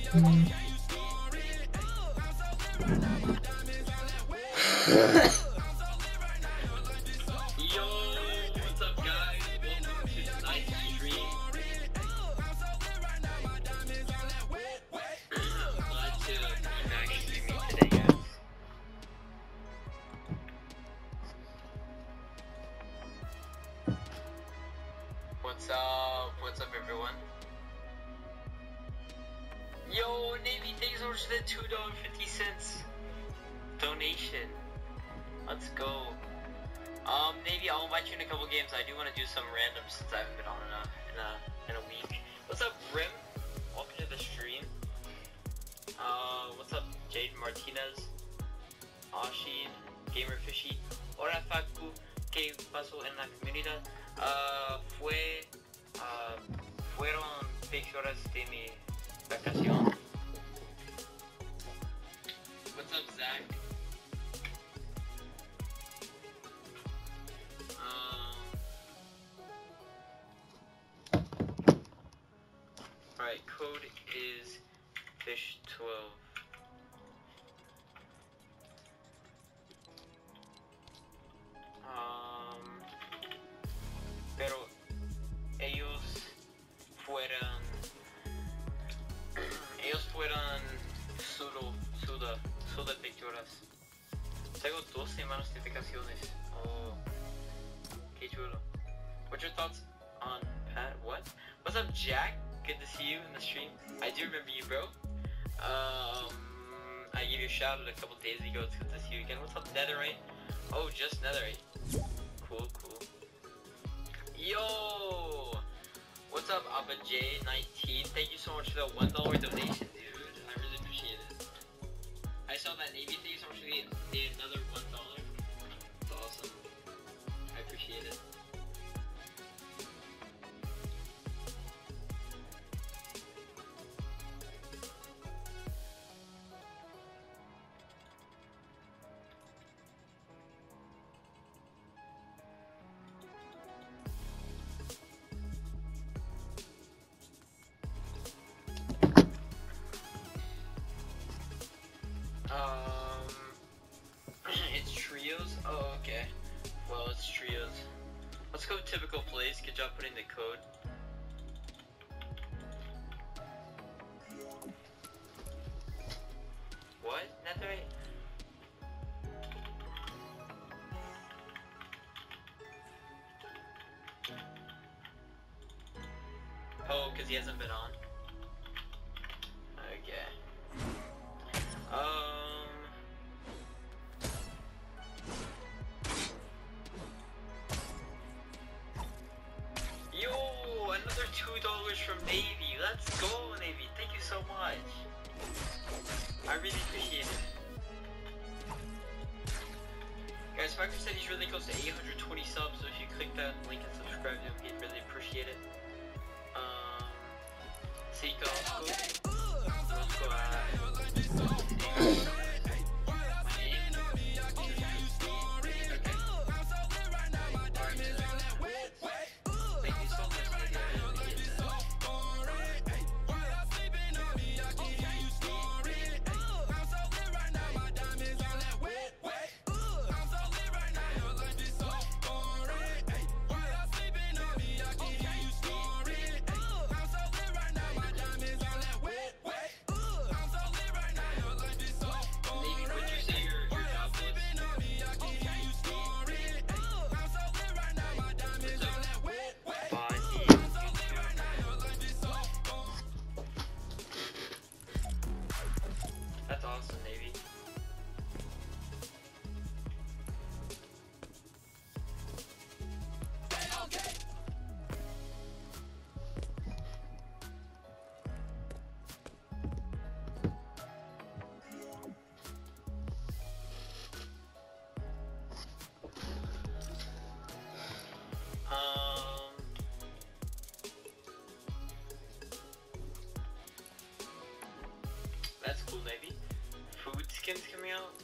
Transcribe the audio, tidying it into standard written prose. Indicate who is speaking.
Speaker 1: What's up, guys? Welcome to tonight's stream. Glad to be back streaming today, guys. What's up? What's up, everyone? Yo, Navy, thanks so much for the $2.50 donation. Let's go. Navy, I'll invite you in a couple games. I do want to do some random since I haven't been on in a week. What's up, Brim? Welcome to the stream. What's up, Jade Martinez, Ashin, Gamer Fishy. Hola, Facu. ¿Qué pasó en la comunidad? Fueron 6 horas de mi vacación. What's up, Zach? Alright, code is fish12. Pero ellos fueran suda picturas. Tengo 2 semanas de vacaciones. Oh, qué chulo. What's your thoughts on Pat? What? What's up, Jack? Good to see you in the stream. I do remember you, bro. I gave you a shout out a couple days ago. It's good to see you again. What's up, Netherite? Oh, just Netherite. Cool, cool. Yo! What's up, Abba J19? Thank you so much for the $1 donation, dude. I really appreciate it. I saw that Navy. Thank you so much for another $1. It's awesome. I appreciate it. It's trios? Oh, okay. Well, it's trios. Let's go typical plays. Good job putting the code. What? Netherite? Oh, because he hasn't been on. Okay. Yo, another $2 from Navy. Let's go, Navy. Thank you so much. I really appreciate it. Guys, Spiker said he's really close to 820 subs, so if you click that link and subscribe to him, he'd really appreciate it. Seiko, let's go. That's awesome, Navy. That's cool, Navy. Food skins coming out?